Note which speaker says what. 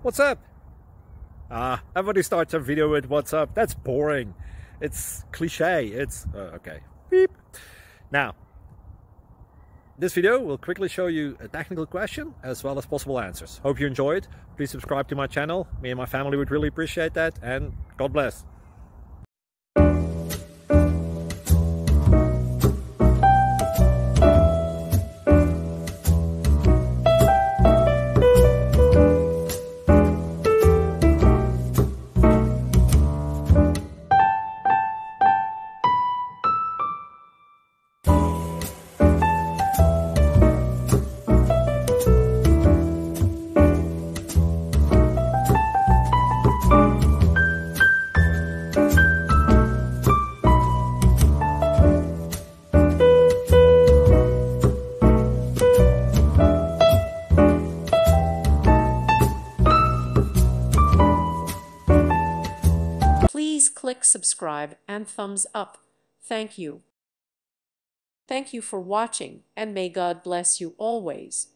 Speaker 1: What's up? Everybody starts a video with what's up. That's boring. It's cliche. It's okay. Beep. Now, this video will quickly show you a technical question as well as possible answers. Hope you enjoyed. Please subscribe to my channel. Me and my family would really appreciate that, and God bless.
Speaker 2: Please click subscribe and thumbs up. Thank you. Thank you for watching, and may God bless you always.